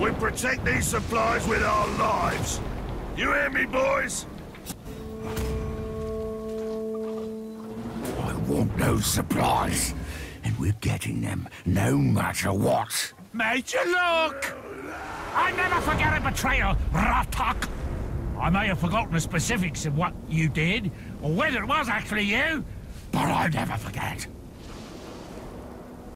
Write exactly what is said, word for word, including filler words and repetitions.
We protect these supplies with our lives. You hear me, boys? I want those supplies, and we're getting them no matter what. Major Look! I never forget a betrayal, Ratak. I may have forgotten the specifics of what you did, or whether it was actually you, but I never forget.